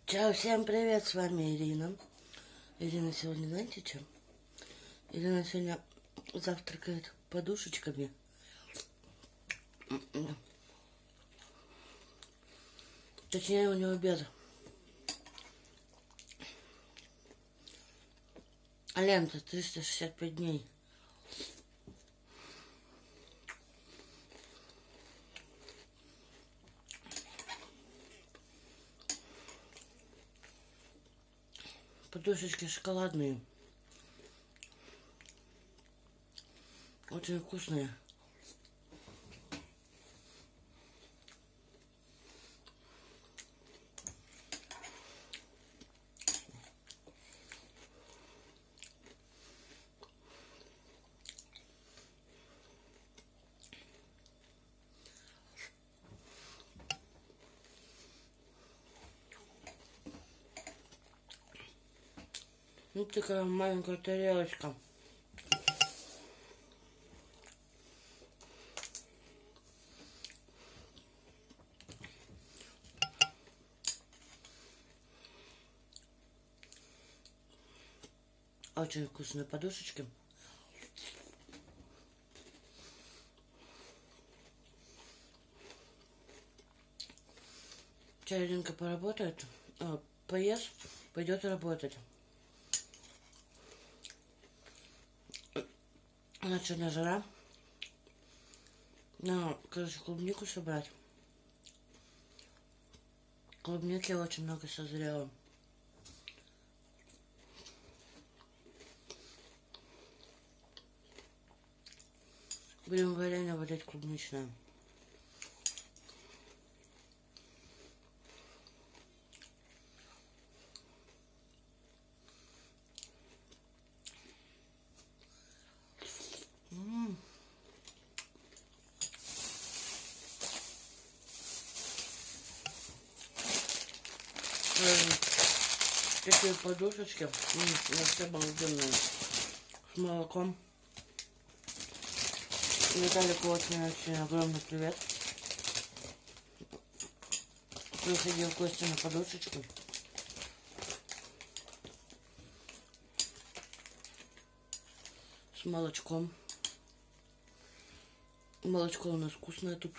Чао, всем привет, с вами Ирина. Ирина сегодня, знаете, что? Ирина сегодня завтракает подушечками. Точнее, у него обед. Лента 365 дней. Подушечки шоколадные. Очень вкусные. Вот такая маленькая тарелочка. Очень вкусные подушечки. Сейчас Иринка поработает, поест, пойдет работать. У нас сегодня жара. Надо, короче, клубнику собрать. Клубники очень много созрело. Будем варенье варить клубничное. Такие подушечки, вообще обалденные, с молоком. Виталику очень огромный привет. Приходил в гости на подушечку. С молочком. Молочко у нас вкусное тут.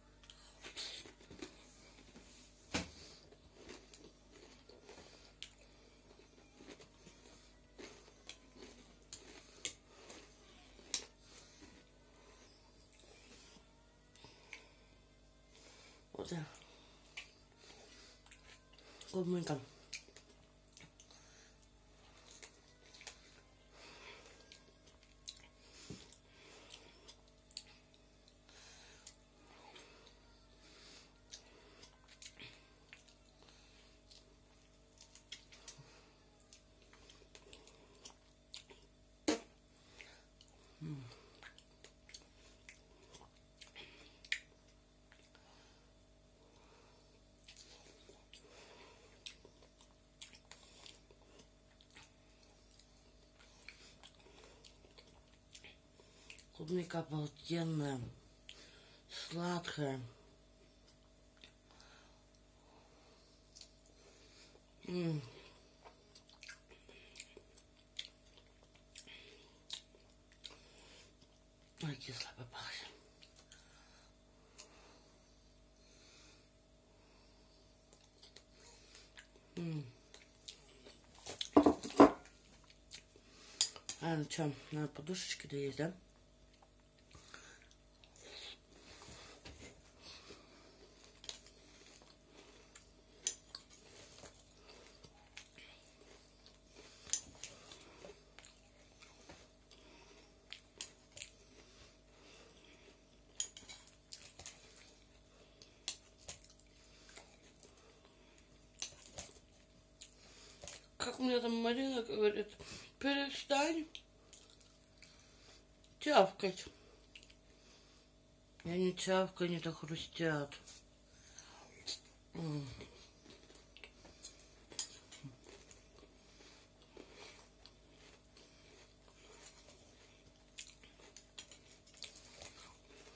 Вот так. Клубника. Клубника обалденная, сладкая. Ой, кисло попалось. Ну что, надо подушечки доесть, да? Как мне там Марина говорит, перестань тявкать. Я не тявкаю, они так хрустят.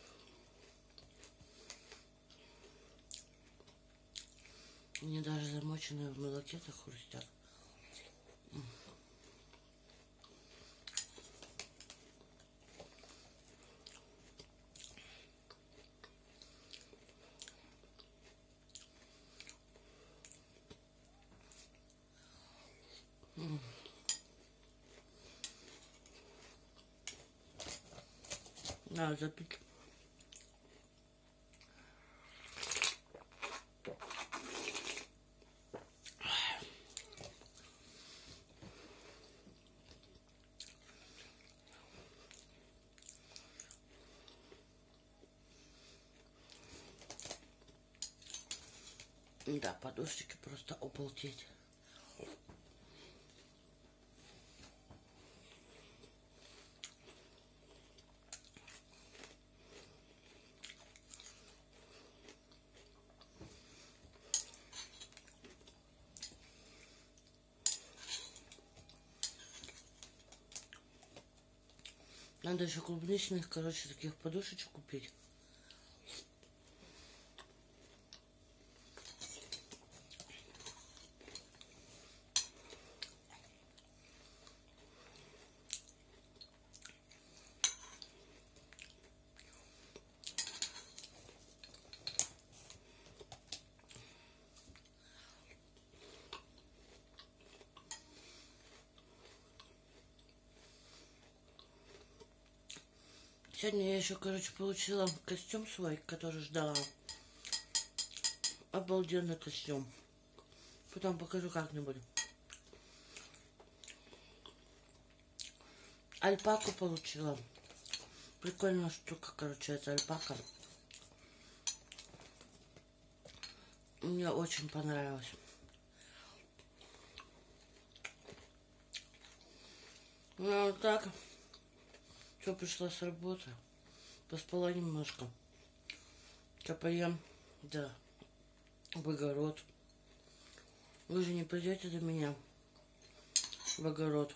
Мне даже замочить замоченные в молоке, так хрустят. Надо запить. Да, подушечки просто обалдеть. Надо еще клубничных, короче, таких подушечек купить. Сегодня я еще, короче, получила костюм свой, который ждала. Обалденный костюм. Потом покажу как-нибудь. Альпаку получила. Прикольная штука, короче, это альпака. Мне очень понравилось. Ну, вот так. Все, пришла с работы. Поспала немножко. Сейчас поем, да, в огород. Вы же не пойдете до меня в огород.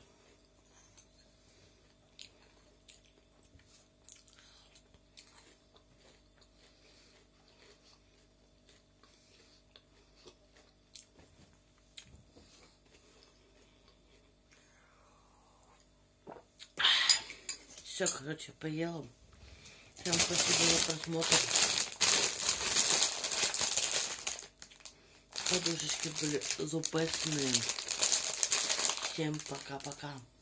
Все, короче, поела. Всем спасибо за просмотр. Подушечки были зубастные. Всем пока-пока.